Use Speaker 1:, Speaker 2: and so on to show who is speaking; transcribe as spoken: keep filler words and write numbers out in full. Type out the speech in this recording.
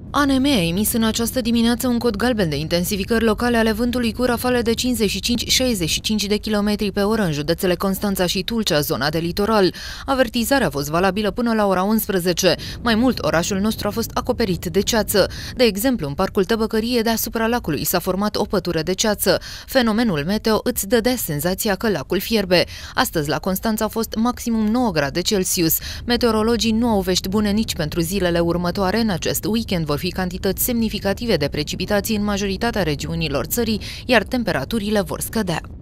Speaker 1: A N M a emis în această dimineață un cod galben de intensificări locale ale vântului cu rafale de cincizeci și cinci - șaizeci și cinci de kilometri pe oră în județele Constanța și Tulcea, zona de litoral. Avertizarea a fost valabilă până la ora unsprezece. Mai mult, orașul nostru a fost acoperit de ceață. De exemplu, în parcul Tăbăcărie deasupra lacului s-a format o pătură de ceață. Fenomenul meteo îți dădea senzația că lacul fierbe. Astăzi la Constanța a fost maximum nouă grade Celsius. Meteorologii nu au vești bune nici pentru zilele următoare. În acest weekend vor fi cantități semnificative de precipitații în majoritatea regiunilor țării, iar temperaturile vor scădea.